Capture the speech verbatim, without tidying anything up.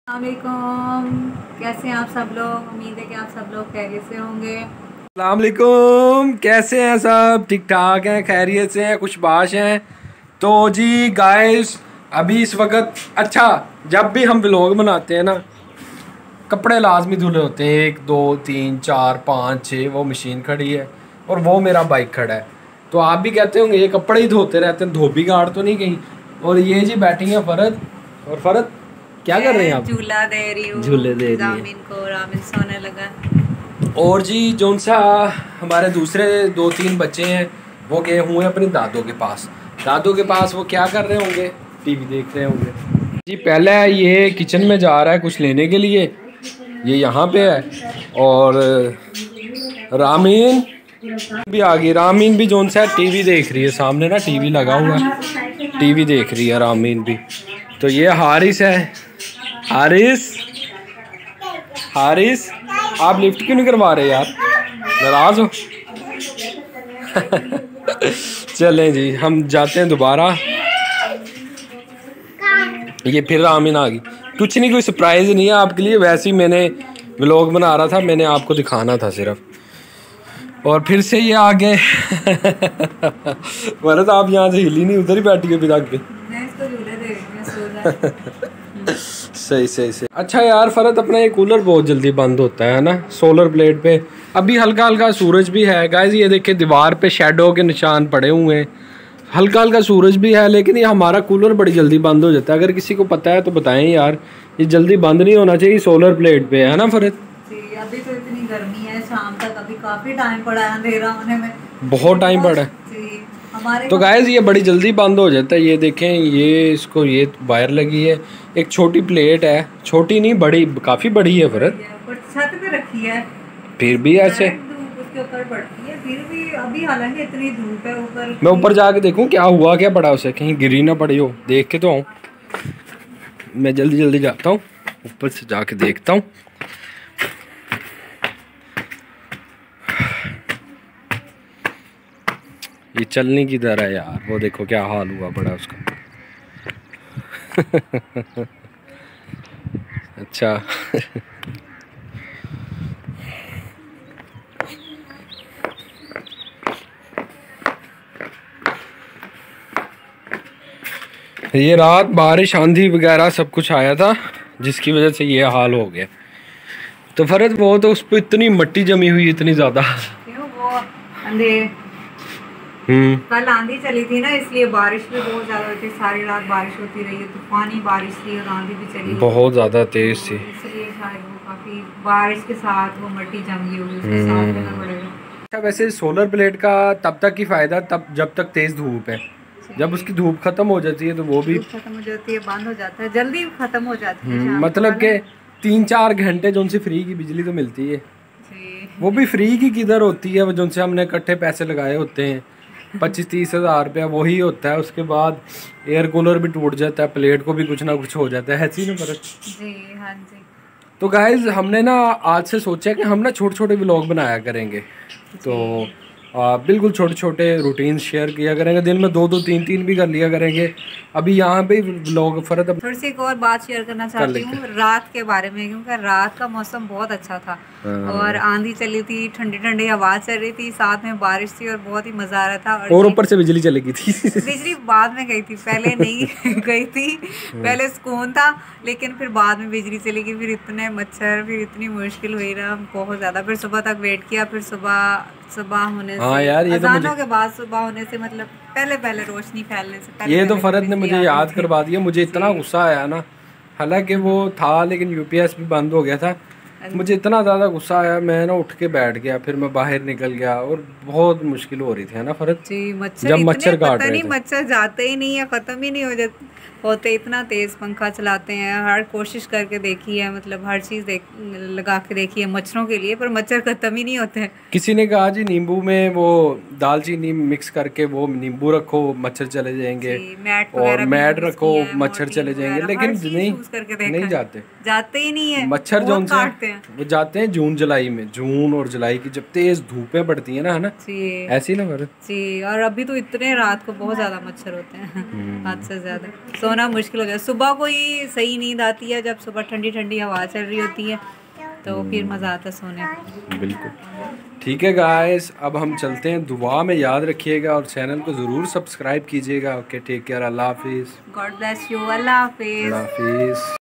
अस्सलामुअलैकुम, कैसे हैं आप सब लोग। उम्मीद है कि आप सब लोग खैरियत से होंगे। अस्सलामुअलैकुम, कैसे हैं सब? ठीक ठाक हैं, खैरियत से हैं, खुशबाश हैं। तो जी गाइस, अभी इस वक्त अच्छा जब भी हम व्लॉग बनाते हैं ना, कपड़े लाजमी धुले होते हैं। एक दो तीन चार पाँच छः, वो मशीन खड़ी है और वो मेरा बाइक खड़ा है। तो आप भी कहते होंगे ये कपड़े ही धोते रहते हैं, धोबी गाड़ तो नहीं कहीं। और ये जी बैठी हैं फरद। और फरद क्या कर रहे हैं आप? झूला दे रही हूँ, झूले दे रही है। रामीन को, रामीन सोने लगा। और जी जोन सा हमारे दूसरे दो तीन बच्चे हैं वो गए हुए हैं अपनी दादों के पास। दादों के पास वो क्या कर रहे होंगे? टीवी देख रहे होंगे। जी पहले ये किचन में जा रहा है कुछ लेने के लिए, ये यहाँ पे है। और रामीन भी आ गई। रामीन भी जोन सा टीवी देख रही है, सामने ना टीवी लगा हुआ है, टीवी देख रही है रामीन भी। तो ये हारिस है। हारिस हारिस आप लिफ्ट क्यों नहीं करवा रहे यार, नाराज हो? चलें जी, हम जाते हैं दोबारा। ये फिर रामीन आ गई। कुछ नहीं, कोई सरप्राइज नहीं है आपके लिए, वैसे ही मैंने व्लॉग बना रहा था, मैंने आपको दिखाना था सिर्फ। और फिर से ये आ गए। वरद आप यहाँ से हिली नहीं, उधर ही बैठी है बिदाग पे। सही सही सही। अच्छा यार फरद, अपना ये कूलर बहुत जल्दी बंद होता है ना सोलर प्लेट पे। अभी हल्का हल्का सूरज भी है गाइस, ये देखिए दीवार पे शेडो के निशान पड़े हुए हैं। हल्का हल्का सूरज भी है, लेकिन ये हमारा कूलर बड़ी जल्दी बंद हो जाता है। अगर किसी को पता है तो बताएं यार, ये जल्दी बंद नहीं होना चाहिए सोलर प्लेट पे, है ना फरद? अभी तो इतनी गर्मी है, शाम तक अभी काफी टाइम पड़ा है अंधेरा होने में, बहुत टाइम पड़ा है। तो गाइस ये बड़ी जल्दी बंद हो जाता है। ये देखें, ये इसको ये वायर लगी है, एक छोटी प्लेट है, छोटी नहीं बड़ी, काफी बड़ी है फरद। छत पे रखी है, फिर भी ऐसे उसके ऊपर पड़ती है, फिर भी अभी हालांकि इतनी धूप है ऊपर। मैं ऊपर जाके देखूं क्या हुआ, क्या पड़ा उसे, कहीं गिरी ना पड़ी हो, देख के तो आऊं। मैं जल्दी जल्दी जाता हूँ, ऊपर से जाके देखता हूँ। ये चलने की तरह है यार, वो देखो क्या हाल हुआ बड़ा उसका। अच्छा। ये रात बारिश आंधी वगैरह सब कुछ आया था, जिसकी वजह से ये हाल हो गया। तो फरद वो तो उस पर इतनी मिट्टी जमी हुई, इतनी ज्यादा। हम्म कल आंधी चली थी ना, इसलिए बारिश भी बहुत ज्यादा होती है। सारी रात बारिश होती रही है, तूफानी बारिश थी और आंधी भी चली, बहुत ज्यादा तेज थी, इसलिए शायद वो काफी बारिश के साथ वो मिट्टी जमी हुई, उसको साफ करना पड़ेगा। अच्छा वैसे सोलर प्लेट का तब तक ही फायदा तब जब तक तेज धूप है, जब उसकी धूप खत्म हो जाती है तो वो भी खत्म हो जाती है, बंद हो जाता है, जल्दी खत्म हो जाती है। मतलब के तीन चार घंटे जो उनसे फ्री की बिजली तो मिलती है, वो भी फ्री की किधर होती है, वो जो उनसे हमने इकट्ठे पैसे लगाए होते हैं पच्चीस तीस हज़ार रुपया, वही होता है। उसके बाद एयर कूलर भी टूट जाता है, प्लेट को भी कुछ ना कुछ हो जाता है, ऐसी ना फर्क जी। हाँ जी। तो गाइज हमने ना आज से सोचा कि हम ना छोटे छोटे व्लॉग बनाया करेंगे। तो आ, बिल्कुल छोटे छोटे रूटीन शेयर किया करेंगे, दिन में दो दो तीन तीन भी कर लिया करेंगे। अभी यहाँ पे व्लॉग फर्द थोड़ी सी एक और बात शेयर करना चाहती हूँ रात के बारे में, क्योंकि रात का मौसम बहुत अच्छा था और आंधी चली थी, ठंडी ठंडी हवा चल रही थी, साथ में बारिश थी और बहुत ही मजा आ रहा था। और ऊपर से बिजली चली गई थी। बिजली बाद में गई थी, पहले नहीं गई थी, पहले सुकून था, लेकिन फिर बाद में बिजली चली गई। फिर इतने मच्छर, फिर इतनी मुश्किल हुई ना बहुत ज्यादा। फिर सुबह तक वेट किया, फिर सुबह सुबह होने से, हाँ यार, ये तो मुझे के बाद सुबह होने से, मतलब पहले पहले रोशनी फैलने से पहले, ये तो फरद ने मुझे याद करवा दिया। मुझे इतना गुस्सा आया ना, हालांकि वो था लेकिन यूपीएस भी बंद हो गया था। मुझे इतना ज़्यादा गुस्सा आया, मैं ना उठ के बैठ गया, फिर मैं बाहर निकल गया और बहुत मुश्किल हो रही थी, है ना फरद? जी, मच्छर जब मच्छर काट रहे थे, मच्छर जाते ही नहीं है, ख़त्म ही नहीं हो जाते होते, इतना तेज़ पंखा चलाते हैं। हर कोशिश करके देखी है, मतलब हर चीज़ देख लगा के देखी है मच्छरों के लिए, पर मच्छर ख़त्म ही नहीं होते हैं। किसी ने कहा जी नींबू में वो दालचीनी मिक्स करके वो नींबू रखो मच्छर चले जाएंगे, मैट और मैट रखो मच्छर चले जाएंगे, लेकिन नहीं नहीं जाते, जाते ही नहीं है। मच्छर जो उनसे हैं? वो जाते हैं जून जुलाई में, जून और जुलाई की जब तेज धूपें पड़ती है ना, है ना जी ऐसी ना कर जी। और अभी तो इतने रात को बहुत ज्यादा मच्छर होते हैं, हद से ज्यादा, सोना मुश्किल हो गया। सुबह को ही सही नींद आती है, जब सुबह ठंडी ठंडी हवा चल रही होती है तो फिर मजा आता है सोने में। बिल्कुल ठीक है गाइस, अब हम चलते हैं, दुआ में याद रखिएगा और चैनल को ज़रूर सब्सक्राइब कीजिएगा। ओके टेक केयर, अल्लाह हाफिज़। गॉड ब्लेस यू, अल्लाह हाफिज़। अल्लाह हाफिज़।